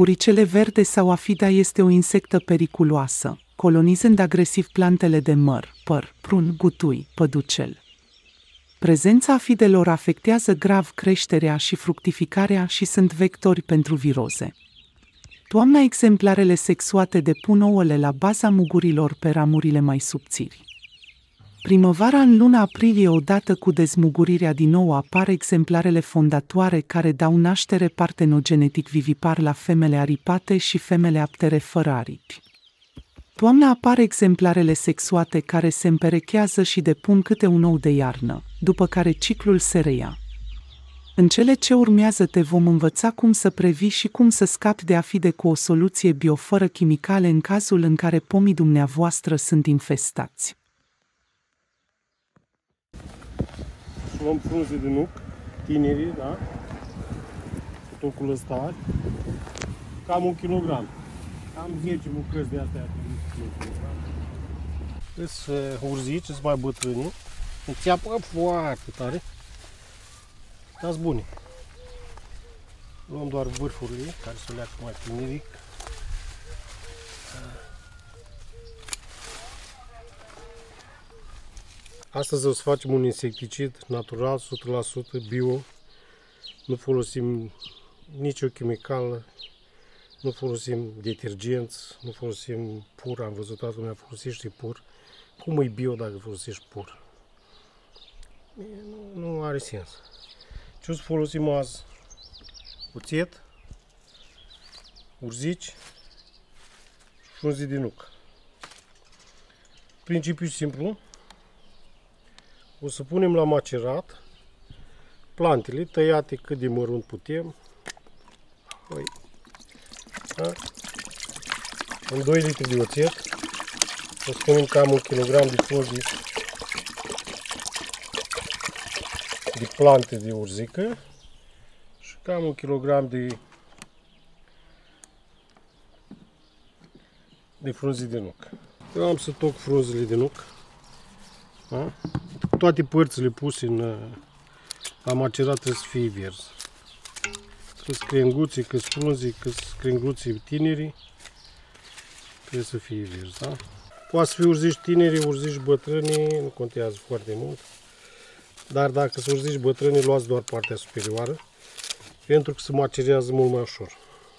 Puricele verde sau afida este o insectă periculoasă, colonizând agresiv plantele de măr, păr, prun, gutui, păducel. Prezența afidelor afectează grav creșterea și fructificarea și sunt vectori pentru viroze. Toamna, exemplarele sexuate depun ouăle la baza mugurilor pe ramurile mai subțiri. Primăvara, în luna aprilie, odată cu dezmugurirea din nou, apar exemplarele fondatoare care dau naștere partenogenetic vivipar la femele aripate și femele aptere fără aripi. Toamna apar exemplarele sexuate care se împerechează și depun câte un ou de iarnă, după care ciclul se reia. În cele ce urmează te vom învăța cum să previi și cum să scapi de afide cu o soluție bio fără chimicale în cazul în care pomii dumneavoastră sunt infestați. Luăm frunze de nuc, tinerii, da? Tocul ăsta, cam 1 kg. Cam 10 bucăți de astea. Sunt urzici, sunt mai bătrâni. Înțeapă foarte tare. Dar sunt bune. Luăm doar vârfurile, care se leacă mai tineric. Astăzi o să facem un insecticid natural, 100% bio. Nu folosim nicio chimicală, nu folosim detergenți, nu folosim pur. Am văzut toată lumea folosește pur. Cum e bio dacă folosești pur? Nu are sens. Ce o să folosim azi? Oțet, urzici și frunze de nuc. Principiul simplu. O să punem la macerat plantele tăiate cât de mărunt putem. Da? În 2 litri de oțet o să punem cam 1 kg de frunze de plante de urzică și cam 1 kg de frunze de nuc. Eu am să toc frunzele de nuc. Da? Toate părțile puse la macerat trebuie să fie verzi. Că-s crenguții, că-s frunzii, că-s crenguții tinerii, trebuie să fie verzi. Da? Poate să fie urzici tineri, urzici bătrâni, nu contează foarte mult. Dar dacă sunt urzici bătrâni, luați doar partea superioară, pentru că se macerează mult mai ușor.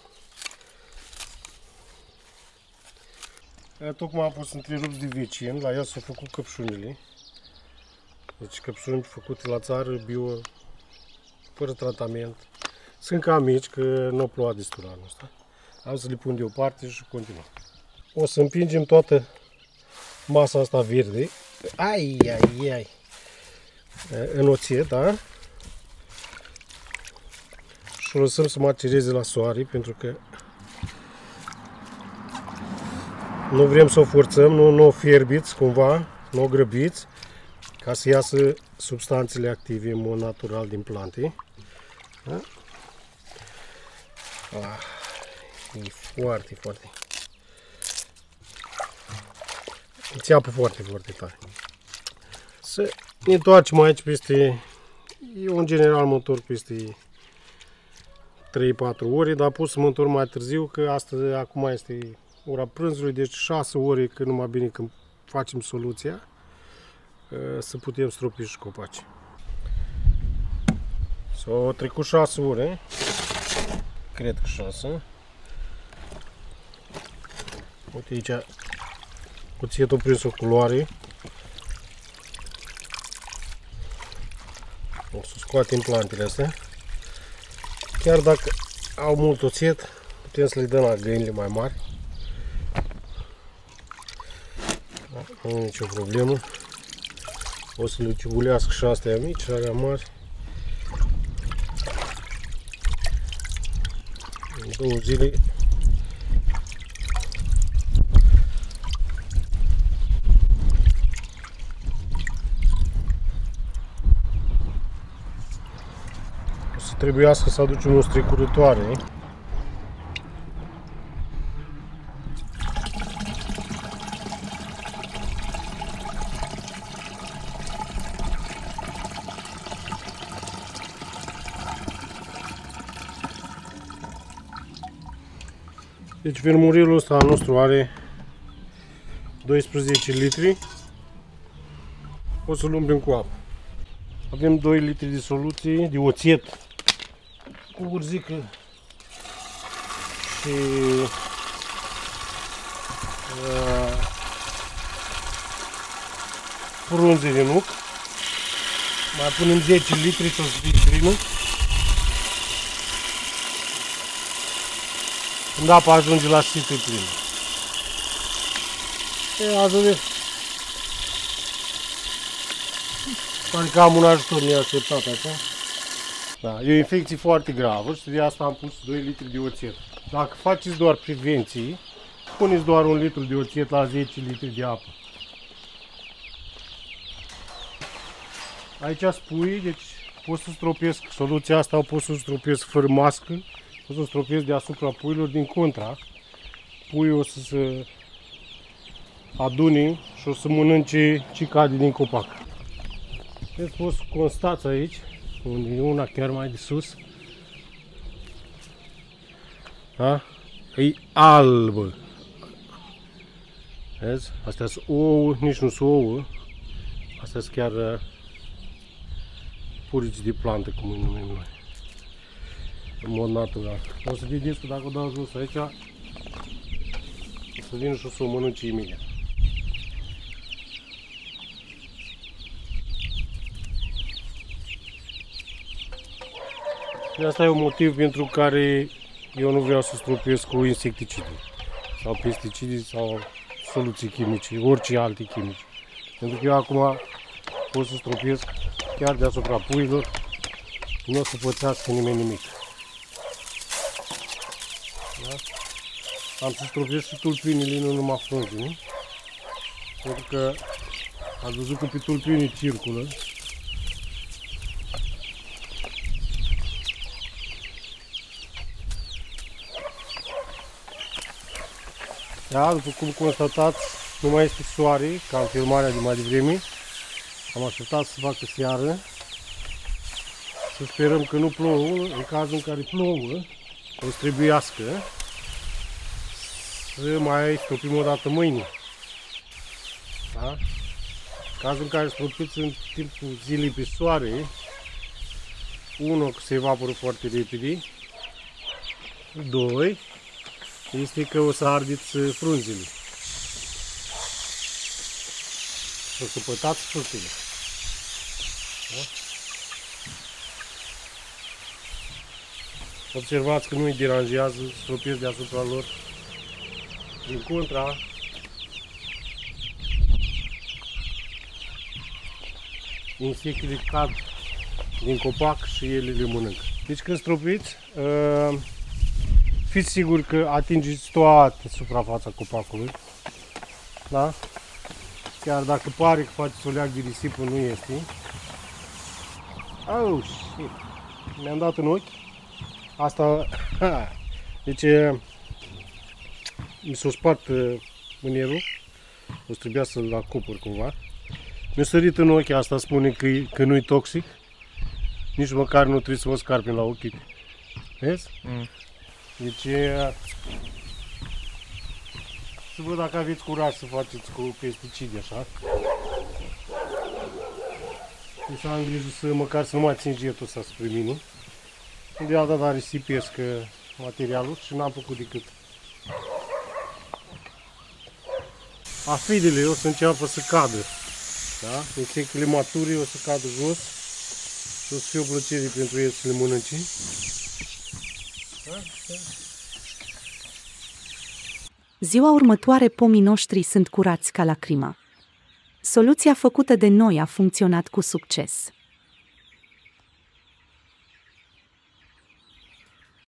Tocmai am fost întrerupți de vecin, la el s-au făcut căpșunile. Deci căpșuni făcute la țară, bio, fără tratament. Sunt cam mici, că nu au plouat destul anul ăsta. Am să le pun deoparte și continuăm. O să împingem toată masa asta verde, în oțet, da? Și o lăsăm să macereze la soare, pentru că nu vrem să o forțăm, nu o fierbiți cumva, nu o grăbiți, ca să iasă substanțele active în mod natural din plante. Da? E foarte, foarte. Îți apă foarte, foarte tare. Să ne întoarcem aici peste, eu în general mă întorc peste 3-4 ore, dar pot să mă întorc mai târziu, că astăzi, acum este ora prânzului, deci 6 ore, că numai bine când facem soluția, să putem stropi și copaci. S-au trecut 6 ore, cred că 6. Uite aici, oțetul a prins o culoare. O să scoatem plantele astea. Chiar dacă au mult oțet, putem să le dăm la găinile mai mari. Da, nu e nicio problemă. O să le ciugulească și astea mici și alea mari. În 2 zile o să trebuiască să aducem o strecurătoare. Deci fermurierul ăsta al nostru are 12 litri. O să-l umplem cu apă. Avem 2 litri de soluție de oțet cu urzică și frunze de nuc. Mai punem 10 litri să fie plină. Când apa ajunge la sită, e plină. Adică am un ajutor neașteptat așa. Da, e o infecție foarte gravă și de asta am pus 2 litri de oțet. Dacă faceți doar prevenții, puneți doar 1 litru de oțet la 10 litri de apă. Aici spui, deci pot să stropesc, soluția asta o pot să stropesc fără mască, pot să stropesc deasupra puiilor, din contra. Puiul o să se adune și o să mănânce ce cade din copac. Deci pot să constați aici, unde e una chiar mai de sus. Da? E albă. Vezi? Astea sunt ouă, nici nu sunt ouă. Astea sunt chiar purici de plantă, cum îi numim noi. În mod natural. O să vedeți că dacă o dau jos aici, o să vină și o să o mănânce imediat. De asta e un motiv pentru care eu nu vreau să stropesc cu insecticide sau pesticide sau soluții chimice, orice alte chimice. Pentru că eu acum pot să stropesc chiar deasupra puiilor, nu o să pățească nimeni nimic. Da? Am să stropesc și tulpinile, nu numai frunzele, pentru că ați văzut cum pe tulpinii circulă. Da, după cum constatați, nu mai este soare, ca în filmarea de mai devreme. Am așteptat să facă seară. Să sperăm că nu plouă. În cazul în care plouă, o să trebuiască să mai stropim o dată mâine. Da? În cazul în care stropiți în timpul zilei pe soare, unul, că se evaporă foarte repede, doi, este că o să ardeți frunzele. O să pătați fructele. Da? Observați că nu îi deranjează, stropesc deasupra lor. Din contra, insectele cad din copac și ele le mănâncă. Deci când stropiți, fiți siguri că atingeți toată suprafața copacului. Da? Chiar dacă pare că faceți o leac de risipă, nu este. Oh, shit! Mi-am dat în ochi. Asta... Deci... Mi s-a spart mânierul. O să trebuia să-l acopăr cumva. Mi-a sărit în ochi, asta spune că nu-i toxic. Nici măcar nu trebuie să vă scarpin la ochi. Vezi? Deci... Să văd dacă aveți curaj să faceți cu pesticide așa. Și să am grijă să măcar să nu mai țin jetul ăsta spre mine. De alta dată risipesc materialul și n-am făcut decât. Afidele o să înceapă să cadă. Da? Insectele mature o să cadă jos și o să fie o plăcere pentru ele să le mănânce. Da? Ziua următoare pomii noștri sunt curați ca lacrima. Soluția făcută de noi a funcționat cu succes.